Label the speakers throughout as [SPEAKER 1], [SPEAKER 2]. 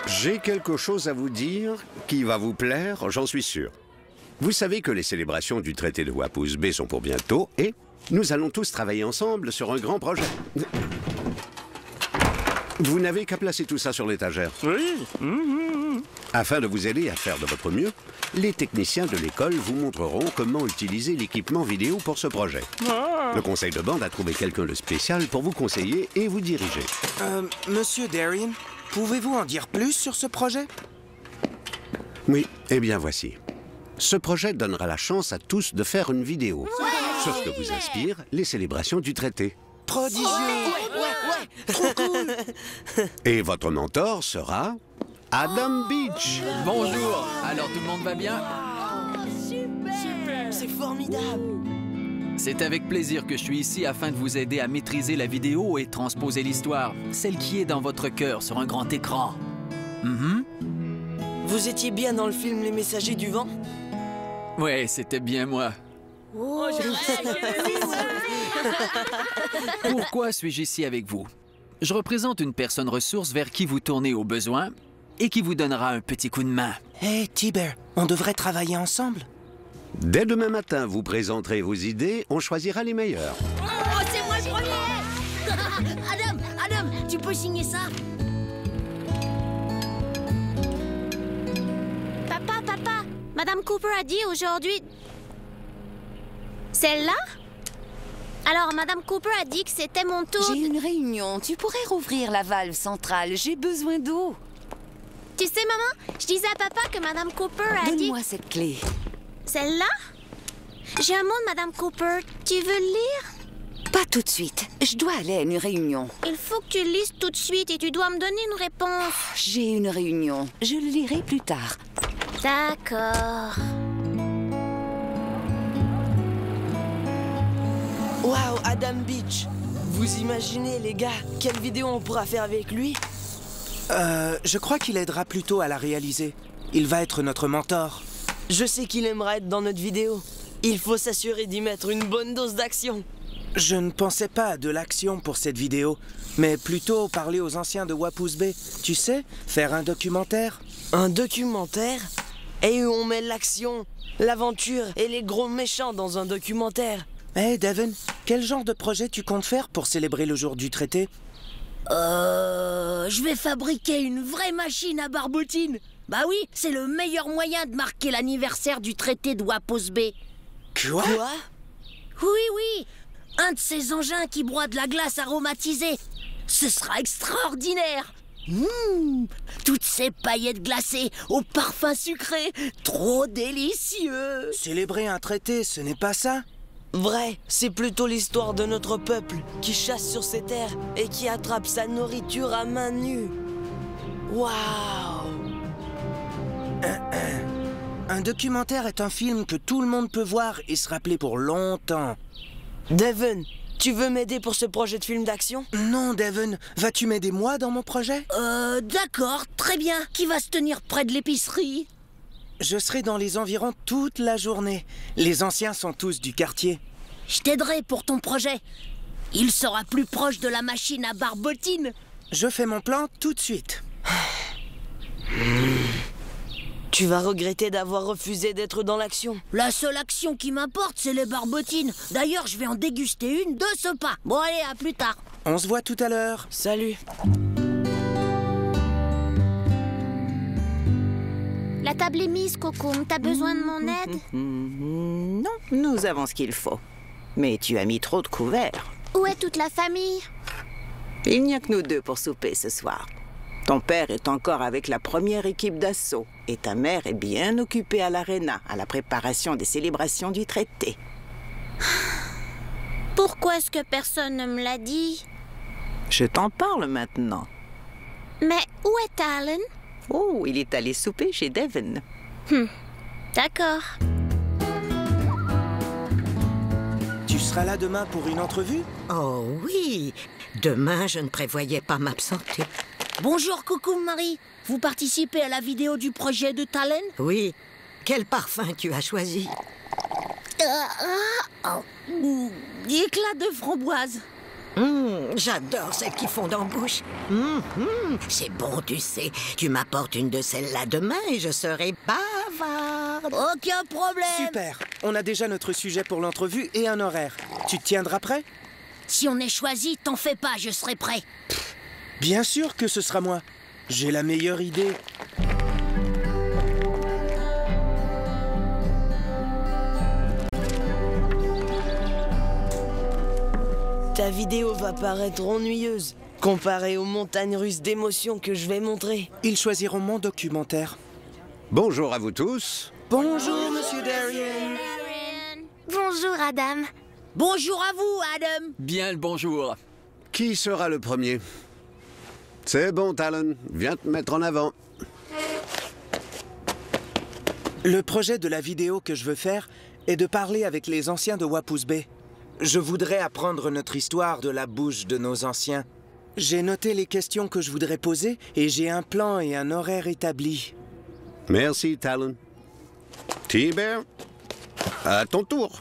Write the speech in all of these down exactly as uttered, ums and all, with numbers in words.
[SPEAKER 1] J'ai quelque chose à vous dire qui va vous plaire, j'en suis sûr. Vous savez que les célébrations du traité de Wapous Bay sont pour bientôt et nous allons tous travailler ensemble sur un grand projet. Vous n'avez qu'à placer tout ça sur l'étagère.
[SPEAKER 2] Oui. Mmh.
[SPEAKER 1] Afin de vous aider à faire de votre mieux, les techniciens de l'école vous montreront comment utiliser l'équipement vidéo pour ce projet.
[SPEAKER 2] Ah.
[SPEAKER 1] Le conseil de bande a trouvé quelqu'un de spécial pour vous conseiller et vous diriger.
[SPEAKER 3] Euh, Monsieur Darien, pouvez-vous en dire plus sur ce projet?
[SPEAKER 1] Oui, eh bien voici. Ce projet donnera la chance à tous de faire une vidéo
[SPEAKER 4] Ouais.
[SPEAKER 1] sur ce que vous inspire les célébrations du traité.
[SPEAKER 3] Prodigieux!
[SPEAKER 4] Ouais, ouais, ouais, trop cool.
[SPEAKER 1] Et votre mentor sera Adam Beach.
[SPEAKER 5] Bonjour. Alors tout le monde va bien?
[SPEAKER 4] Super. C'est formidable.
[SPEAKER 5] C'est avec plaisir que je suis ici afin de vous aider à maîtriser la vidéo et transposer l'histoire, celle qui est dans votre cœur sur un grand écran. Mm-hmm.
[SPEAKER 4] Vous étiez bien dans le film Les Messagers du Vent?
[SPEAKER 5] Ouais, c'était bien moi.
[SPEAKER 4] Oh,
[SPEAKER 5] Pourquoi suis-je ici avec vous? Je représente une personne ressource vers qui vous tournez au besoin et qui vous donnera un petit coup de main.
[SPEAKER 3] Hé, hey, Tiber, on devrait travailler ensemble?
[SPEAKER 1] Dès demain matin, vous présenterez vos idées, on choisira les meilleures.
[SPEAKER 6] Oh, c'est moi le premier. Adam, Adam, tu peux signer ça? Papa, papa, Madame Cooper a dit aujourd'hui... Celle-là? Alors, Madame Cooper a dit que c'était mon tour...
[SPEAKER 7] J'ai une réunion. Tu pourrais rouvrir la valve centrale. J'ai besoin d'eau.
[SPEAKER 6] Tu sais, maman, je disais à papa que Madame Cooper a dit...
[SPEAKER 7] Donne-moi cette clé.
[SPEAKER 6] Celle-là? J'ai un mot de Madame Cooper. Tu veux le lire?
[SPEAKER 7] Pas tout de suite. Je dois aller à une réunion.
[SPEAKER 6] Il faut que tu le lises tout de suite et tu dois me donner une réponse.
[SPEAKER 7] J'ai une réunion. Je le lirai plus tard.
[SPEAKER 6] D'accord.
[SPEAKER 4] Waouh, Adam Beach. Vous imaginez, les gars, quelle vidéo on pourra faire avec lui?
[SPEAKER 3] Euh, je crois qu'il aidera plutôt à la réaliser. Il va être notre mentor.
[SPEAKER 4] Je sais qu'il aimera être dans notre vidéo. Il faut s'assurer d'y mettre une bonne dose d'action.
[SPEAKER 3] Je ne pensais pas à de l'action pour cette vidéo, mais plutôt parler aux anciens de Wapous Bay. Tu sais, faire un documentaire.
[SPEAKER 4] Un documentaire? Et où on met l'action, l'aventure et les gros méchants dans un documentaire.
[SPEAKER 3] Hé, hey, Devin, quel genre de projet tu comptes faire pour célébrer le jour du traité?
[SPEAKER 6] Euh... Je vais fabriquer une vraie machine à barbotine. Bah oui, c'est le meilleur moyen de marquer l'anniversaire du traité de Wapous Bay.
[SPEAKER 3] Quoi?
[SPEAKER 4] Quoi?
[SPEAKER 6] Oui, oui. Un de ces engins qui broie de la glace aromatisée. Ce sera extraordinaire. Mmh, toutes ces paillettes glacées au parfum sucré. Trop délicieux.
[SPEAKER 3] Célébrer un traité, ce n'est pas ça?
[SPEAKER 4] Vrai, c'est plutôt l'histoire de notre peuple qui chasse sur ces terres et qui attrape sa nourriture à main nue. Waouh!
[SPEAKER 3] Un documentaire est un film que tout le monde peut voir et se rappeler pour longtemps.
[SPEAKER 4] Devin, tu veux m'aider pour ce projet de film d'action?
[SPEAKER 3] Non, Devin, vas-tu m'aider moi dans mon projet?
[SPEAKER 6] Euh, d'accord, très bien. Qui va se tenir près de l'épicerie?
[SPEAKER 3] Je serai dans les environs toute la journée. Les anciens sont tous du quartier.
[SPEAKER 6] Je t'aiderai pour ton projet. Il sera plus proche de la machine à barbotine.
[SPEAKER 3] Je fais mon plan tout de suite.
[SPEAKER 4] Tu vas regretter d'avoir refusé d'être dans l'action.
[SPEAKER 6] La seule action qui m'importe, c'est les barbotines. D'ailleurs, je vais en déguster une de ce pas. Bon, allez, à plus tard.
[SPEAKER 3] On se voit tout à l'heure.
[SPEAKER 4] Salut.
[SPEAKER 6] La table est mise, Cocoum. T'as besoin de mon aide?
[SPEAKER 8] Mmh, non, nous avons ce qu'il faut. Mais tu as mis trop de couverts.
[SPEAKER 6] Où est toute la famille?
[SPEAKER 8] Il n'y a que nous deux pour souper ce soir. Ton père est encore avec la première équipe d'assaut et ta mère est bien occupée à l'aréna, à la préparation des célébrations du traité.
[SPEAKER 6] Pourquoi est-ce que personne ne me l'a dit?
[SPEAKER 8] Je t'en parle maintenant.
[SPEAKER 6] Mais où est Alan?
[SPEAKER 8] Oh, il est allé souper chez Devin.
[SPEAKER 6] Hum, d'accord.
[SPEAKER 3] Tu seras là demain pour une entrevue?
[SPEAKER 9] Oh oui, demain je ne prévoyais pas m'absenter.
[SPEAKER 6] Bonjour Cocoum Marie. Vous participez à la vidéo du projet de Talon?
[SPEAKER 9] Oui. Quel parfum tu as choisi?
[SPEAKER 6] Euh, ah, oh, mm, éclat de framboise.
[SPEAKER 9] Mmh, j'adore celles qui fondent en bouche. Mmh, mmh, c'est bon, tu sais. Tu m'apportes une de celles-là demain et je serai bavarde.
[SPEAKER 6] Aucun problème.
[SPEAKER 3] Super. On a déjà notre sujet pour l'entrevue et un horaire. Tu te tiendras prêt?
[SPEAKER 6] Si on est choisi, t'en fais pas, je serai prêt.
[SPEAKER 3] Bien sûr que ce sera moi. J'ai la meilleure idée.
[SPEAKER 4] Ta vidéo va paraître ennuyeuse, comparée aux montagnes russes d'émotions que je vais montrer.
[SPEAKER 3] Ils choisiront mon documentaire.
[SPEAKER 1] Bonjour à vous tous.
[SPEAKER 3] Bonjour, Monsieur Darien.
[SPEAKER 6] Bonjour, Adam. Bonjour à vous, Adam.
[SPEAKER 5] Bien le bonjour.
[SPEAKER 1] Qui sera le premier? C'est bon, Talon. Viens te mettre en avant.
[SPEAKER 3] Le projet de la vidéo que je veux faire est de parler avec les anciens de Wapous Bay. Je voudrais apprendre notre histoire de la bouche de nos anciens. J'ai noté les questions que je voudrais poser et j'ai un plan et un horaire établi.
[SPEAKER 1] Merci, Talon. T-Bear, à ton tour.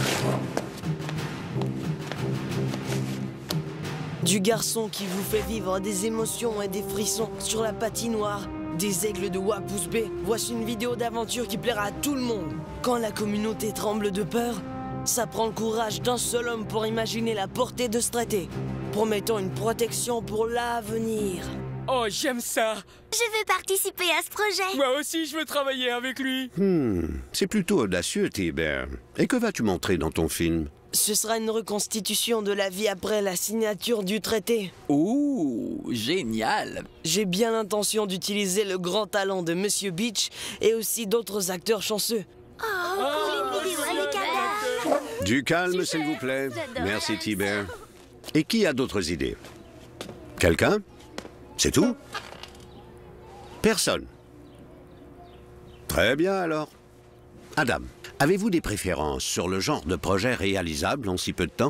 [SPEAKER 4] Du garçon qui vous fait vivre des émotions et des frissons sur la patinoire des aigles de Wapous Bay. Voici une vidéo d'aventure qui plaira à tout le monde. Quand la communauté tremble de peur, ça prend le courage d'un seul homme pour imaginer la portée de ce traité, promettant une protection pour l'avenir.
[SPEAKER 2] Oh, j'aime ça.
[SPEAKER 6] Je veux participer à ce projet.
[SPEAKER 2] Moi aussi, je veux travailler avec lui.
[SPEAKER 1] Hmm, c'est plutôt audacieux, T-Bear. Et que vas-tu montrer dans ton film?
[SPEAKER 4] Ce sera une reconstitution de la vie après la signature du traité.
[SPEAKER 5] Ouh, génial.
[SPEAKER 4] J'ai bien l'intention d'utiliser le grand talent de Monsieur Beach et aussi d'autres acteurs chanceux.
[SPEAKER 6] Oh, pour une vidéo avec Adam.
[SPEAKER 1] Du calme, s'il vous plaît. Merci, T-Bear. Et qui a d'autres idées? Quelqu'un? C'est tout? Personne. Très bien, alors. Adam, avez-vous des préférences sur le genre de projet réalisable en si peu de temps?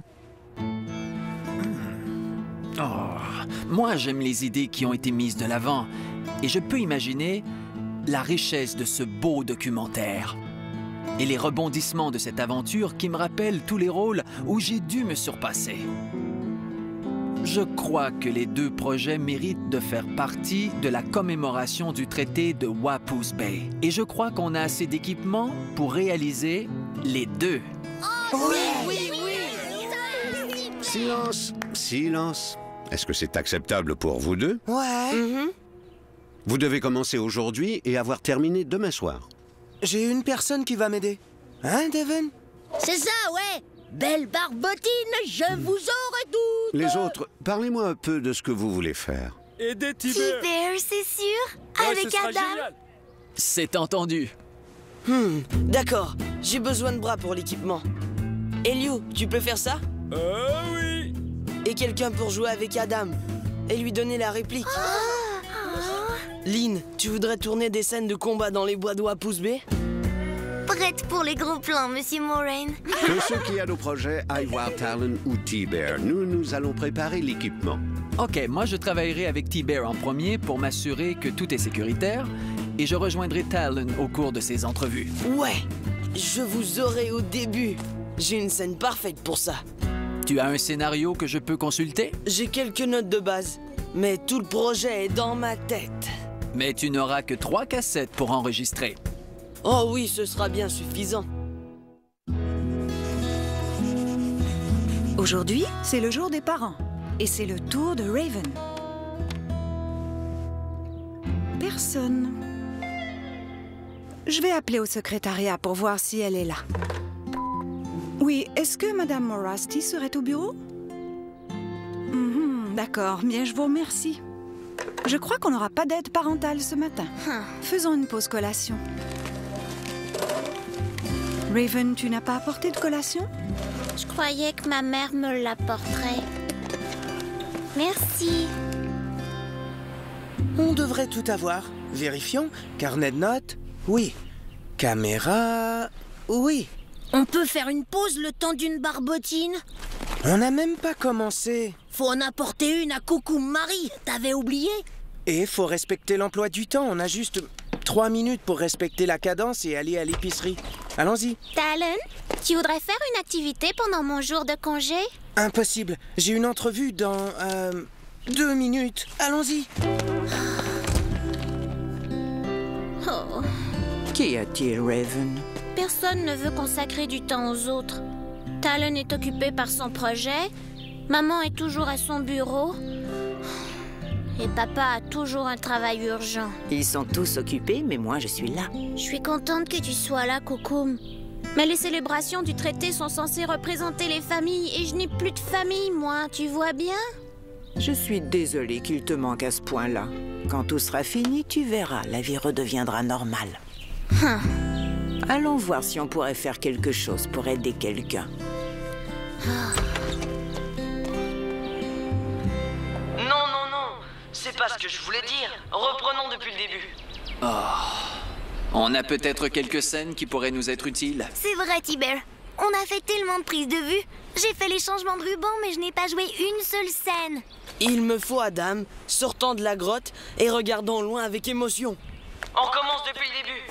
[SPEAKER 5] Oh, moi, j'aime les idées qui ont été mises de l'avant. Et je peux imaginer la richesse de ce beau documentaire. Et les rebondissements de cette aventure qui me rappellent tous les rôles où j'ai dû me surpasser. Je crois que les deux projets méritent de faire partie de la commémoration du traité de Wapous Bay. Et je crois qu'on a assez d'équipements pour réaliser les deux.
[SPEAKER 6] Oui, oui, oui.
[SPEAKER 1] Silence, silence. Est-ce que c'est acceptable pour vous deux?
[SPEAKER 3] Ouais.
[SPEAKER 4] Mhm.
[SPEAKER 1] Vous devez commencer aujourd'hui et avoir terminé demain soir.
[SPEAKER 3] J'ai une personne qui va m'aider. Hein, Devon?
[SPEAKER 6] C'est ça, ouais. Belle barbotine, je vous aurai toutes.
[SPEAKER 1] Les autres, parlez-moi un peu de ce que vous voulez faire.
[SPEAKER 2] Aider T-Bear.
[SPEAKER 6] T-Bear, c'est sûr.
[SPEAKER 2] Ouais,
[SPEAKER 6] Avec
[SPEAKER 2] ce sera
[SPEAKER 6] Adam.
[SPEAKER 2] génial.
[SPEAKER 5] C'est entendu.
[SPEAKER 4] Hmm, d'accord. J'ai besoin de bras pour l'équipement. Elio, tu peux faire ça?
[SPEAKER 2] Euh, oui.
[SPEAKER 4] Et quelqu'un pour jouer avec Adam et lui donner la réplique. Lynn, tu voudrais tourner des scènes de combat dans les bois de Wapous Bay?
[SPEAKER 6] Prête pour les gros plans, Monsieur Moraine.
[SPEAKER 1] Que ceux qui aident au projet aillent voir Talon ou T-Bear. Nous, nous allons préparer l'équipement.
[SPEAKER 5] OK, moi, je travaillerai avec T-Bear en premier pour m'assurer que tout est sécuritaire et je rejoindrai Talon au cours de ces entrevues.
[SPEAKER 4] Ouais, je vous aurai au début. J'ai une scène parfaite pour ça.
[SPEAKER 5] Tu as un scénario que je peux consulter?
[SPEAKER 4] J'ai quelques notes de base, mais tout le projet est dans ma tête.
[SPEAKER 5] Mais tu n'auras que trois cassettes pour enregistrer.
[SPEAKER 4] Oh oui, ce sera bien suffisant.
[SPEAKER 10] Aujourd'hui, c'est le jour des parents. Et c'est le tour de Raven. Personne. Je vais appeler au secrétariat pour voir si elle est là. Oui, est-ce que Madame Morasti serait au bureau? Mhm, d'accord, bien, je vous remercie. Je crois qu'on n'aura pas d'aide parentale ce matin. Faisons une pause collation. Raven, tu n'as pas apporté de collation?
[SPEAKER 6] Je croyais que ma mère me l'apporterait. Merci.
[SPEAKER 3] On devrait tout avoir. Vérifions. Carnet de notes? Oui. Caméra? Oui.
[SPEAKER 6] On peut faire une pause le temps d'une barbotine?
[SPEAKER 3] On n'a même pas commencé.
[SPEAKER 6] Faut en apporter une à Coucou Marie. T'avais oublié?
[SPEAKER 3] Et faut respecter l'emploi du temps. On a juste trois minutes pour respecter la cadence et aller à l'épicerie. allons-y.
[SPEAKER 11] Talon, tu voudrais faire une activité pendant mon jour de congé?
[SPEAKER 3] Impossible, j'ai une entrevue dans... Euh, deux minutes. Allons-y.
[SPEAKER 11] Oh.
[SPEAKER 8] Qu'y a-t-il, Raven?
[SPEAKER 11] Personne ne veut consacrer du temps aux autres. Talon est occupé par son projet, maman est toujours à son bureau, et papa a toujours un travail urgent.
[SPEAKER 8] Ils sont tous occupés, mais moi, je suis là.
[SPEAKER 11] Je suis contente que tu sois là, Kokoum. Mais les célébrations du traité sont censées représenter les familles, et je n'ai plus de famille, moi, tu vois bien?
[SPEAKER 8] Je suis désolée qu'il te manque à ce point-là. Quand tout sera fini, tu verras, la vie redeviendra normale.
[SPEAKER 11] Hum.
[SPEAKER 8] Allons voir si on pourrait faire quelque chose pour aider quelqu'un.
[SPEAKER 4] Non, non, non, c'est pas ce que je voulais dire. Reprenons depuis le début.
[SPEAKER 5] Oh. On a peut-être quelques scènes qui pourraient nous être utiles.
[SPEAKER 11] C'est vrai, Tiber. On a fait tellement de prises de vue. J'ai fait les changements de ruban, mais je n'ai pas joué une seule scène.
[SPEAKER 4] Il me faut Adam, sortant de la grotte et regardant loin avec émotion. On commence depuis le début.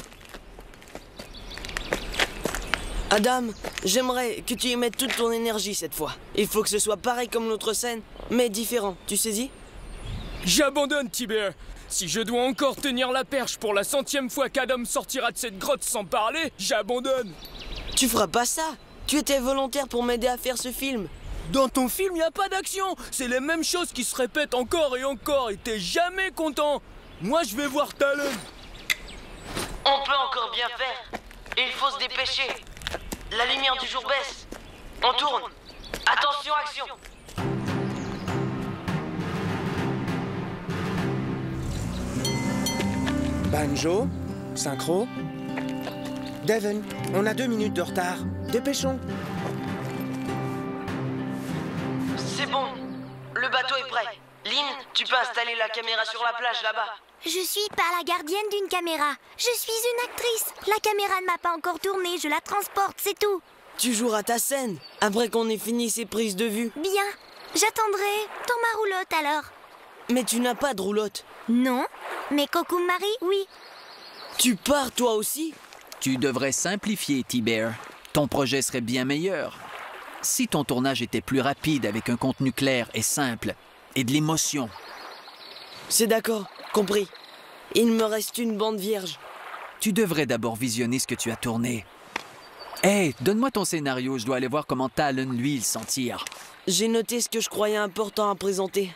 [SPEAKER 4] Adam, j'aimerais que tu y mettes toute ton énergie cette fois. Il faut que ce soit pareil comme l'autre scène, mais différent, tu saisis?
[SPEAKER 2] J'abandonne, Tiber. Si je dois encore tenir la perche pour la centième fois qu'Adam sortira de cette grotte sans parler, j'abandonne.
[SPEAKER 4] Tu feras pas ça. Tu étais volontaire pour m'aider à faire ce film.
[SPEAKER 2] Dans ton film, il n'y a pas d'action. C'est les mêmes choses qui se répètent encore et encore et t'es jamais content. Moi, je vais voir Talon.
[SPEAKER 4] On peut encore bien faire. Il faut se dépêcher. La lumière du jour baisse. On tourne. Attention, action.
[SPEAKER 3] Banjo, synchro. Devon, on a deux minutes de retard. Dépêchons.
[SPEAKER 4] C'est bon. Le bateau est prêt. Lynn, tu peux installer la caméra sur la plage là-bas.
[SPEAKER 11] Je suis pas la gardienne d'une caméra. Je suis une actrice. La caméra ne m'a pas encore tourné. Je la transporte, c'est tout.
[SPEAKER 4] Tu joueras ta scène après qu'on ait fini ces prises de vue.
[SPEAKER 11] Bien. J'attendrai dans ma roulotte alors.
[SPEAKER 4] Mais tu n'as pas de roulotte.
[SPEAKER 11] Non. Mais Kokoum Marie, oui.
[SPEAKER 4] Tu pars toi aussi?
[SPEAKER 5] Tu devrais simplifier, Tiber. Ton projet serait bien meilleur. Si ton tournage était plus rapide avec un contenu clair et simple, et de l'émotion.
[SPEAKER 4] C'est d'accord, compris. Il me reste une bande vierge.
[SPEAKER 5] Tu devrais d'abord visionner ce que tu as tourné. Hé, hey, donne-moi ton scénario, je dois aller voir comment Talon, lui, il s'en tire.
[SPEAKER 4] J'ai noté ce que je croyais important à présenter.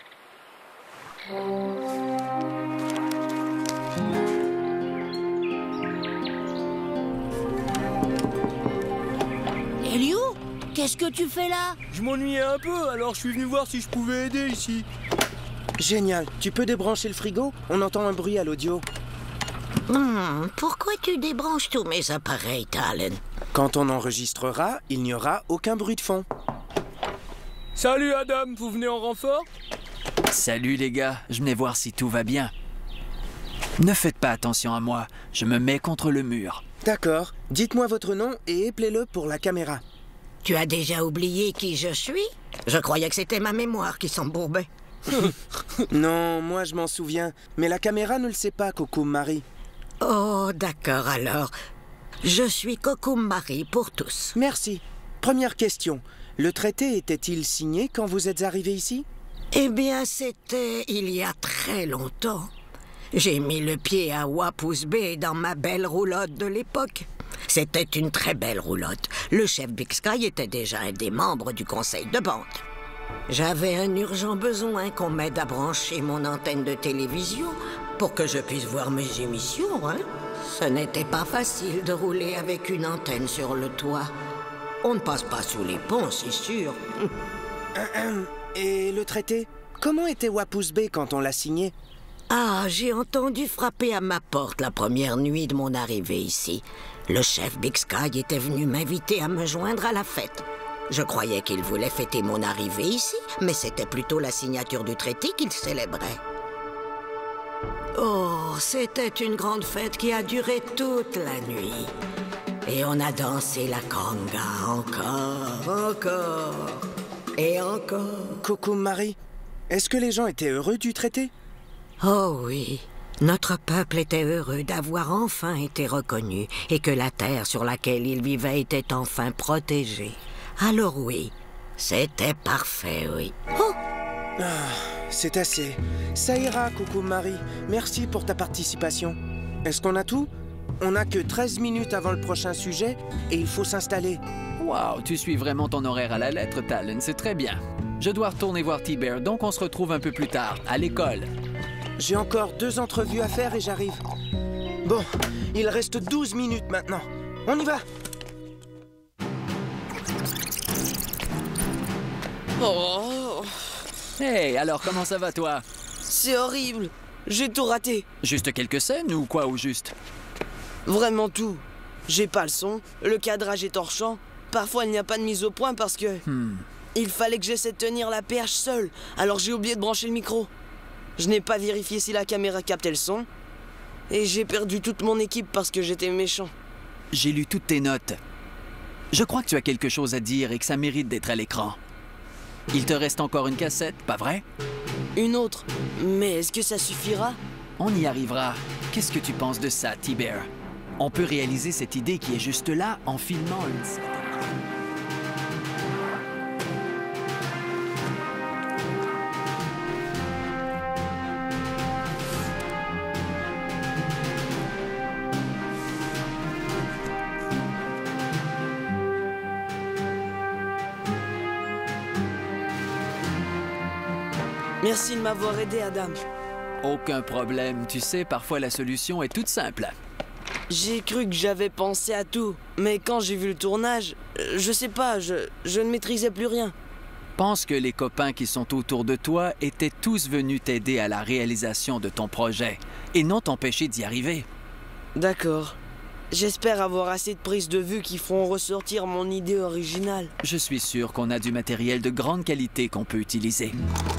[SPEAKER 6] Elio, qu'est-ce que tu fais là?
[SPEAKER 2] Je m'ennuyais un peu, alors je suis venu voir si je pouvais aider ici.
[SPEAKER 3] Génial. Tu peux débrancher le frigo? On entend un bruit à l'audio.
[SPEAKER 9] Hmm, pourquoi tu débranches tous mes appareils, Talon?
[SPEAKER 3] Quand on enregistrera, il n'y aura aucun bruit de fond.
[SPEAKER 2] Salut Adam, vous venez en renfort?
[SPEAKER 5] Salut les gars, je venais voir si tout va bien. Ne faites pas attention à moi, je me mets contre le mur.
[SPEAKER 3] D'accord. Dites-moi votre nom et éplez-le pour la caméra.
[SPEAKER 9] Tu as déjà oublié qui je suis? Je croyais que c'était ma mémoire qui s'embourbait.
[SPEAKER 3] Non, moi je m'en souviens. Mais la caméra ne le sait pas, Kokoum Marie.
[SPEAKER 9] Oh, d'accord alors. Je suis Kokoum Marie pour tous.
[SPEAKER 3] Merci. Première question. Le traité était-il signé quand vous êtes arrivé ici?
[SPEAKER 9] Eh bien, c'était il y a très longtemps. J'ai mis le pied à Wapous Bay dans ma belle roulotte de l'époque. C'était une très belle roulotte. Le chef Big Sky était déjà un des membres du conseil de bande. J'avais un urgent besoin qu'on m'aide à brancher mon antenne de télévision pour que je puisse voir mes émissions, hein. Ce n'était pas facile de rouler avec une antenne sur le toit. On ne passe pas sous les ponts, c'est sûr.
[SPEAKER 3] Et le traité? Comment était Wapous Bay quand on l'a signé?
[SPEAKER 9] Ah, j'ai entendu frapper à ma porte la première nuit de mon arrivée ici. Le chef Big Sky était venu m'inviter à me joindre à la fête. Je croyais qu'il voulait fêter mon arrivée ici, mais c'était plutôt la signature du traité qu'il célébrait. Oh, c'était une grande fête qui a duré toute la nuit. Et on a dansé la conga encore, encore et encore.
[SPEAKER 3] Kokoum Marie, est-ce que les gens étaient heureux du traité?
[SPEAKER 9] Oh oui, Notre peuple était heureux d'avoir enfin été reconnu et que la terre sur laquelle il vivait était enfin protégée. Alors oui, c'était parfait, oui.
[SPEAKER 3] Oh ah, c'est assez. Ça ira, Coucou Marie. Merci pour ta participation. Est-ce qu'on a tout? On n'a que treize minutes avant le prochain sujet et il faut s'installer.
[SPEAKER 5] Waouh, tu suis vraiment ton horaire à la lettre, Talon, c'est très bien. Je dois retourner voir T-Bear, donc on se retrouve un peu plus tard, à l'école.
[SPEAKER 3] J'ai encore deux entrevues à faire et j'arrive. Bon, il reste douze minutes maintenant. On y va!
[SPEAKER 4] Oh!
[SPEAKER 5] Hey, alors comment ça va, toi?
[SPEAKER 4] C'est horrible. J'ai tout raté.
[SPEAKER 5] Juste quelques scènes ou quoi, au juste?
[SPEAKER 4] Vraiment tout. J'ai pas le son, le cadrage est hors champ. Parfois, il n'y a pas de mise au point parce que...
[SPEAKER 5] Hmm.
[SPEAKER 4] Il fallait que j'essaie de tenir la perche seule, alors j'ai oublié de brancher le micro. Je n'ai pas vérifié si la caméra captait le son. Et j'ai perdu toute mon équipe parce que j'étais méchant.
[SPEAKER 5] J'ai lu toutes tes notes. Je crois que tu as quelque chose à dire et que ça mérite d'être à l'écran. Il te reste encore une cassette, pas vrai?
[SPEAKER 4] Une autre? Mais est-ce que ça suffira?
[SPEAKER 5] On y arrivera. Qu'est-ce que tu penses de ça, T-Bear? On peut réaliser cette idée qui est juste là en filmant une...
[SPEAKER 4] Merci de m'avoir aidé, Adam.
[SPEAKER 5] Aucun problème. Tu sais, parfois la solution est toute simple.
[SPEAKER 4] J'ai cru que j'avais pensé à tout, mais quand j'ai vu le tournage, je sais pas, je, je ne maîtrisais plus rien.
[SPEAKER 5] Pense que les copains qui sont autour de toi étaient tous venus t'aider à la réalisation de ton projet et non t'empêcher d'y arriver.
[SPEAKER 4] D'accord. J'espère avoir assez de prises de vue qui feront ressortir mon idée originale.
[SPEAKER 5] Je suis sûr qu'on a du matériel de grande qualité qu'on peut utiliser.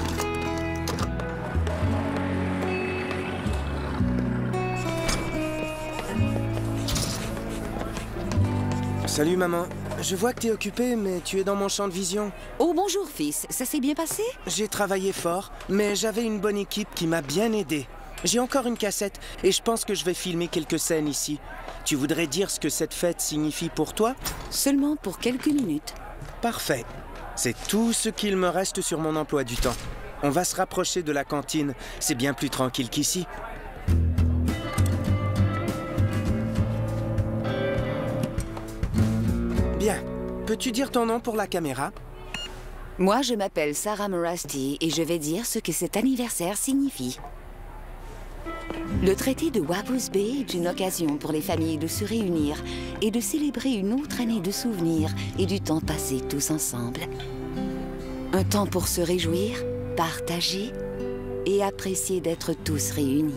[SPEAKER 3] Salut maman. Je vois que t'es occupée, mais tu es dans mon champ de vision.
[SPEAKER 7] Oh bonjour fils, ça s'est bien passé?
[SPEAKER 3] J'ai travaillé fort, mais j'avais une bonne équipe qui m'a bien aidé. J'ai encore une cassette et je pense que je vais filmer quelques scènes ici. Tu voudrais dire ce que cette fête signifie pour toi?
[SPEAKER 7] Seulement pour quelques minutes.
[SPEAKER 3] Parfait. C'est tout ce qu'il me reste sur mon emploi du temps. On va se rapprocher de la cantine. C'est bien plus tranquille qu'ici. Bien. Peux-tu dire ton nom pour la caméra?
[SPEAKER 7] Moi, je m'appelle Sarah Morasti et je vais dire ce que cet anniversaire signifie. Le traité de Wapous Bay est une occasion pour les familles de se réunir et de célébrer une autre année de souvenirs et du temps passé tous ensemble. Un temps pour se réjouir, partager et apprécier d'être tous réunis.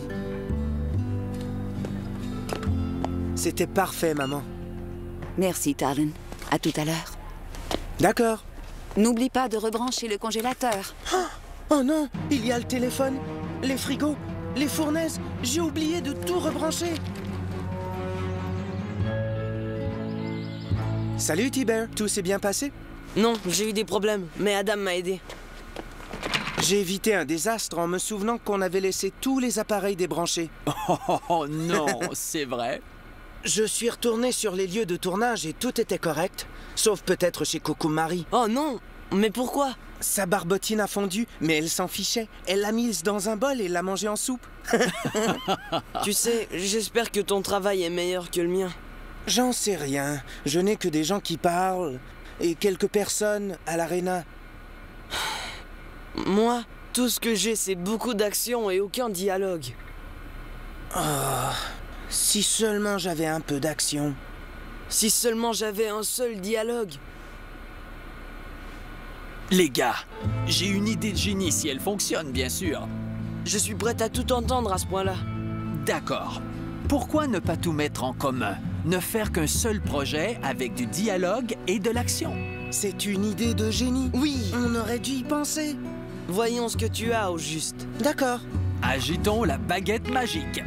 [SPEAKER 3] C'était parfait, maman.
[SPEAKER 7] Merci, Talon. À tout à l'heure.
[SPEAKER 3] D'accord.
[SPEAKER 7] N'oublie pas de rebrancher le congélateur.
[SPEAKER 3] Oh, oh non, il y a le téléphone, les frigos, les fournaises. J'ai oublié de tout rebrancher. Salut, T-Bear. Tout s'est bien passé?
[SPEAKER 4] Non, j'ai eu des problèmes, mais Adam m'a aidé.
[SPEAKER 3] J'ai évité un désastre en me souvenant qu'on avait laissé tous les appareils débranchés.
[SPEAKER 5] Oh, oh, oh non, c'est vrai?
[SPEAKER 3] Je suis retourné sur les lieux de tournage et tout était correct. Sauf peut-être chez Coucou Marie.
[SPEAKER 4] Oh non! Mais pourquoi?
[SPEAKER 3] Sa barbotine a fondu, mais elle s'en fichait. Elle l'a mise dans un bol et l'a mangée en soupe.
[SPEAKER 4] Tu sais, j'espère que ton travail est meilleur que le mien.
[SPEAKER 3] J'en sais rien. Je n'ai que des gens qui parlent et quelques personnes à l'aréna.
[SPEAKER 4] Moi, tout ce que j'ai, c'est beaucoup d'action et aucun dialogue.
[SPEAKER 3] Oh, si seulement j'avais un peu d'action.
[SPEAKER 4] Si seulement j'avais un seul dialogue.
[SPEAKER 5] Les gars, j'ai une idée de génie si elle fonctionne, bien sûr.
[SPEAKER 4] Je suis prête à tout entendre à ce point-là.
[SPEAKER 5] D'accord. Pourquoi ne pas tout mettre en commun? Ne faire qu'un seul projet avec du dialogue et de l'action?
[SPEAKER 3] C'est une idée de génie.
[SPEAKER 4] Oui.
[SPEAKER 3] On aurait dû y penser.
[SPEAKER 4] Voyons ce que tu as au juste.
[SPEAKER 3] D'accord.
[SPEAKER 5] Agitons la baguette magique.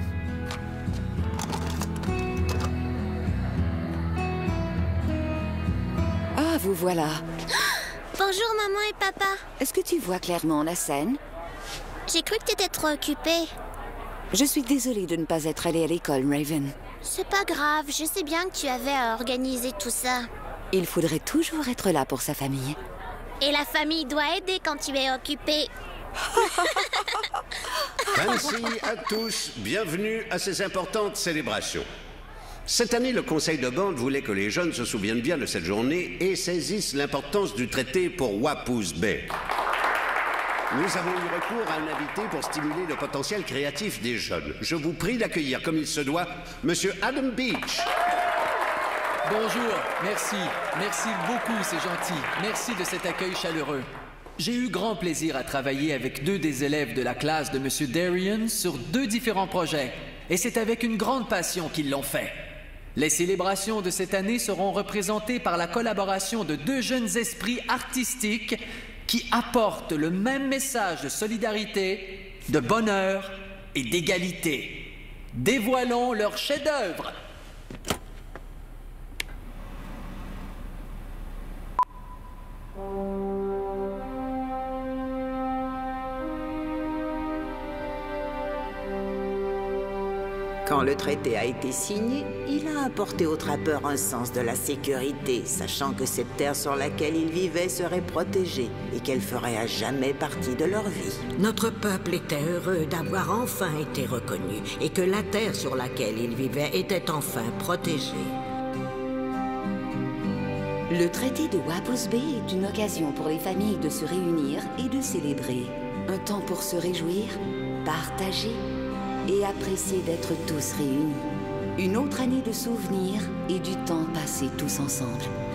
[SPEAKER 7] Ah, vous voilà.
[SPEAKER 11] Bonjour maman et papa.
[SPEAKER 7] Est-ce que tu vois clairement la scène?
[SPEAKER 11] J'ai cru que t'étais trop occupée.
[SPEAKER 7] Je suis désolée de ne pas être allée à l'école, Raven.
[SPEAKER 11] C'est pas grave, je sais bien que tu avais à organiser tout ça.
[SPEAKER 7] Il faudrait toujours être là pour sa famille.
[SPEAKER 11] Et la famille doit aider quand tu es occupé.
[SPEAKER 1] Ainsi à tous, bienvenue à ces importantes célébrations. Cette année, le conseil de bande voulait que les jeunes se souviennent bien de cette journée et saisissent l'importance du traité pour Wapous Bay. Nous avons eu recours à un invité pour stimuler le potentiel créatif des jeunes. Je vous prie d'accueillir comme il se doit Monsieur Adam Beach.
[SPEAKER 5] Bonjour, merci. Merci beaucoup, c'est gentil. Merci de cet accueil chaleureux. J'ai eu grand plaisir à travailler avec deux des élèves de la classe de Monsieur Darien sur deux différents projets. Et c'est avec une grande passion qu'ils l'ont fait. Les célébrations de cette année seront représentées par la collaboration de deux jeunes esprits artistiques qui apportent le même message de solidarité, de bonheur et d'égalité. Dévoilons leur chef-d'œuvre.
[SPEAKER 8] Quand le traité a été signé, il a apporté aux trappeurs un sens de la sécurité, sachant que cette terre sur laquelle ils vivaient serait protégée et qu'elle ferait à jamais partie de leur vie.
[SPEAKER 9] Notre peuple était heureux d'avoir enfin été reconnu et que la terre sur laquelle il vivait était enfin protégée.
[SPEAKER 7] Le traité de Wapous Bay est une occasion pour les familles de se réunir et de célébrer. Un temps pour se réjouir, partager et apprécier d'être tous réunis. Une autre année de souvenirs et du temps passé tous ensemble.